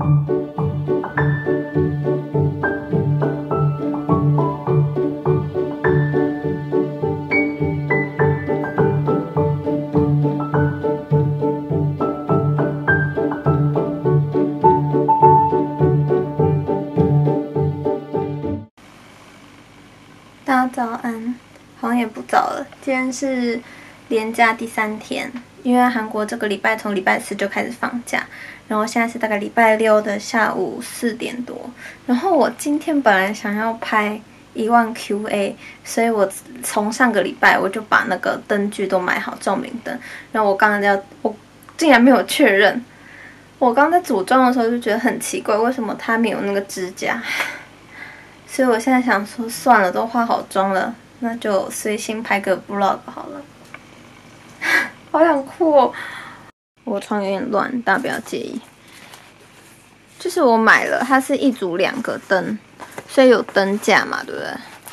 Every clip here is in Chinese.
大家早安，好像也不早了。今天是连假第3天，因为韩国这个礼拜从礼拜4就开始放假，然后现在是大概礼拜6的下午4点多。然后我今天本来想要拍10000 QA， 所以我从上个礼拜我就把那个灯具都买好，照明灯。然后我竟然没有确认。我刚在组装的时候就觉得很奇怪，为什么它没有那个支架？所以我现在想说，算了，都化好妆了，那就随心拍个 vlog 好了。好想哭哦！我床有点乱，大家不要介意。就是我买了，它是一组2个灯，所以有灯架嘛，对不对？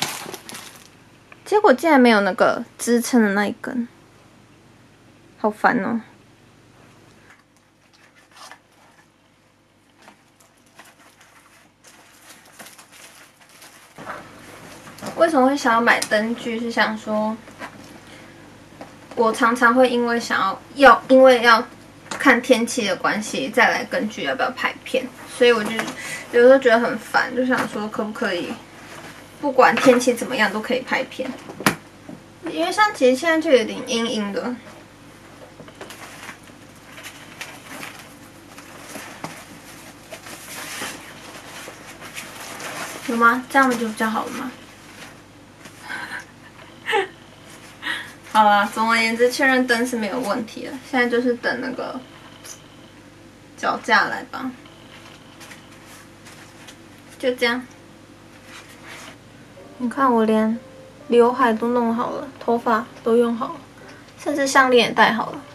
结果竟然没有那个支撑的那一根，好烦哦！为什么会想要买灯具？是想说，我常常会因为因为要看天气的关系，再来根据要不要拍片，所以我就有时候觉得很烦，就想说可不可以，不管天气怎么样都可以拍片。因为像其实现在就有点阴阴的。有吗？这样就比较好了吗？好啦，总而言之，确认灯是没有问题的。现在就是等那个脚架来吧。就这样。你看，我连刘海都弄好了，头发都用好了，甚至项链也戴好了。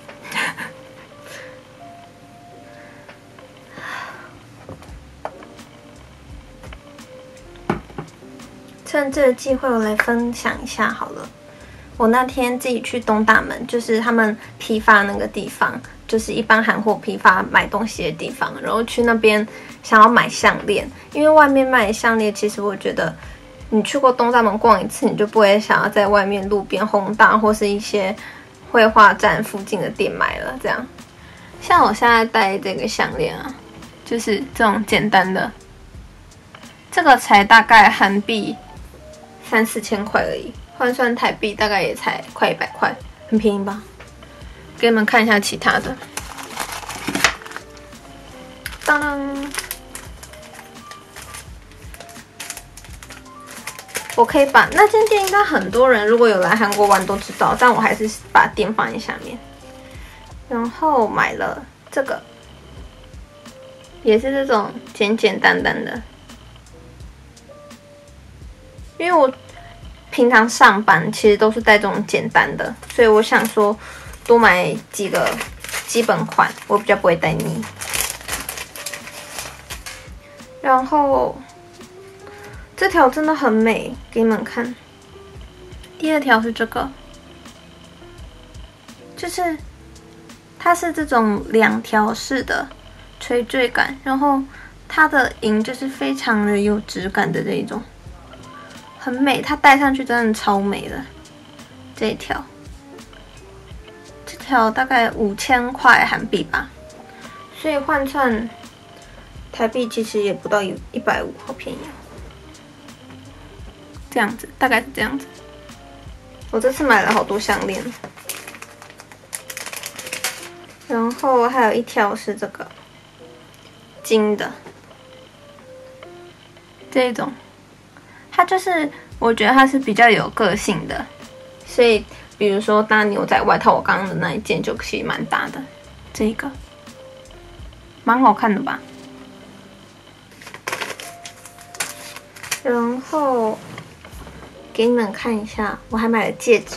趁这个机会，我来分享一下好了。我那天自己去东大门，就是他们批发那个地方，就是一般韩货批发买东西的地方，然后去那边想要买项链，因为外面卖的项链，其实我觉得你去过东大门逛一次，你就不会想要在外面路边弘大或是一些绘画站附近的店买了。这样，像我现在戴这个项链啊，就是这种简单的，这个才大概韩币3-4千块而已。换算台币大概也才快100块，很便宜吧？给你们看一下其他的。当当，我可以把那间店应该很多人如果有来韩国玩都知道，但我还是把店放在下面。然后买了这个，也是这种简简单单的，因为我平常上班其实都是带这种简单的，所以我想说多买几个基本款，我比较不会带腻。然后这条真的很美，给你们看。第2条是这个，就是它是这种2条式的垂坠感，然后它的银就是非常的有质感的这一种。很美，它戴上去真的超美的。这一条，这条大概5000块韩币吧，所以换算台币其实也不到150，好便宜哦。这样子，大概是这样子。我这次买了好多项链，然后还有一条是这个金的，这种。它就是我觉得它是比较有个性的，所以比如说搭牛仔外套，我刚刚的那一件就其实蛮搭的。这个蛮好看的吧？然后给你们看一下，我还买了戒指，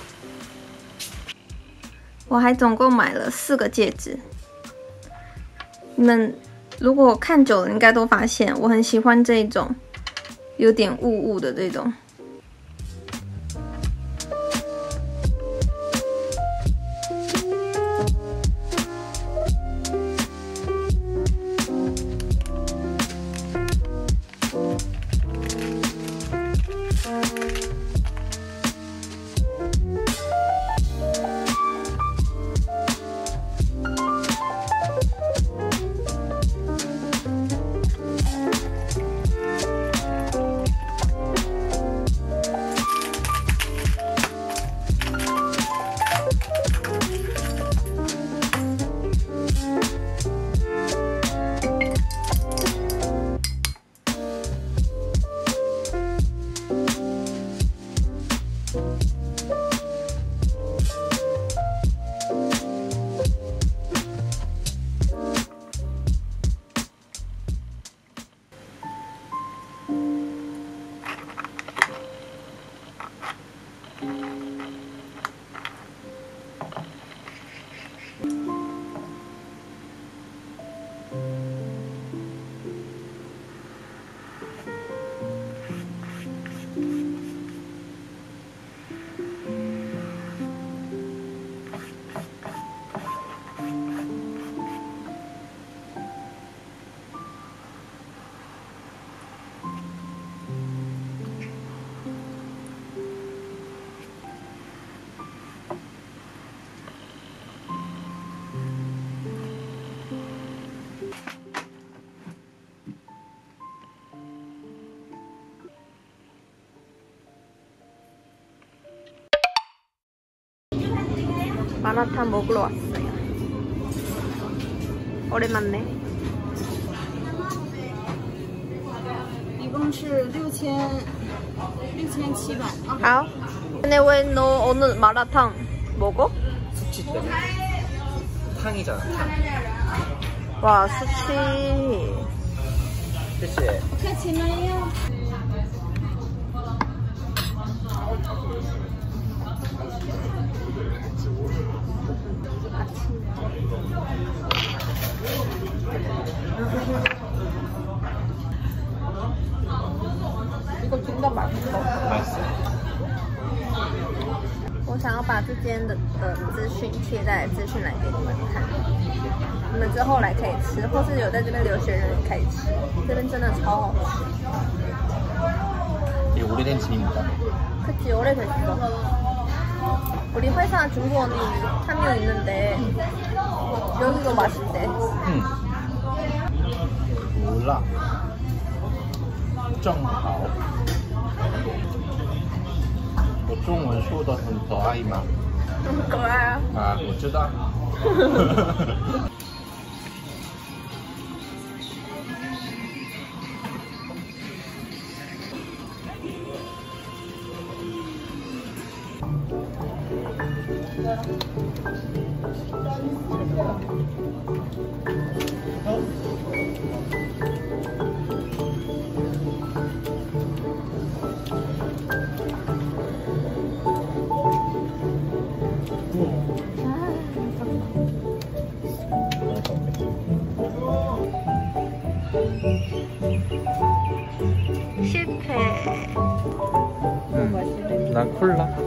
我还总共买了4个戒指。你们如果看久了，应该都发现我很喜欢这种有点雾雾的这种。 마라탕 먹으러 왔어요. 오랜만에. 이共是6700啊。 好. 근데 왜 너 오늘 마라탕 먹어? 숙취 때문에. 탕이잖아, 탕. 와, 수치. 그치? 客气没有。 이거 진짜 맛있어. 맛있어. 我想要把这间的资讯贴在资讯栏给你们看，你们之后来可以吃，或是有在这边留学人也可以吃，这边真的超好吃。 되게 오래된 집입니다. 그치, 오래됐어. 우리 회사 중국 언니 한 명 있는데 여기도 맛있대. 몰라. 正好我中文说的很可爱吗？ 很可爱啊。 啊，我知道。 실패. 난 콜라.